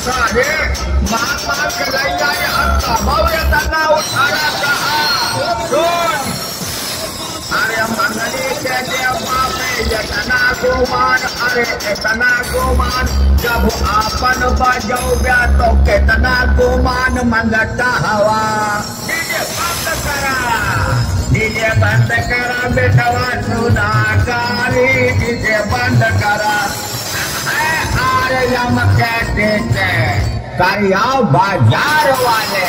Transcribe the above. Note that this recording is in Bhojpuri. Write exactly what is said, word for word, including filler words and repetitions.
सारे महात्मा कन्हैया हत्ता भव्य तना उठारा कहा सुन अरे मंगली के देवा में इतना गुमान अरे इतना गुमान जब आपन बजौबे तो कितना गुमान मंगता हवा डीजे बंद करा डीजे बंद करा बेटवा सुना काली डीजे बंद करा अरे हम कहते थे करिया बाजार वाले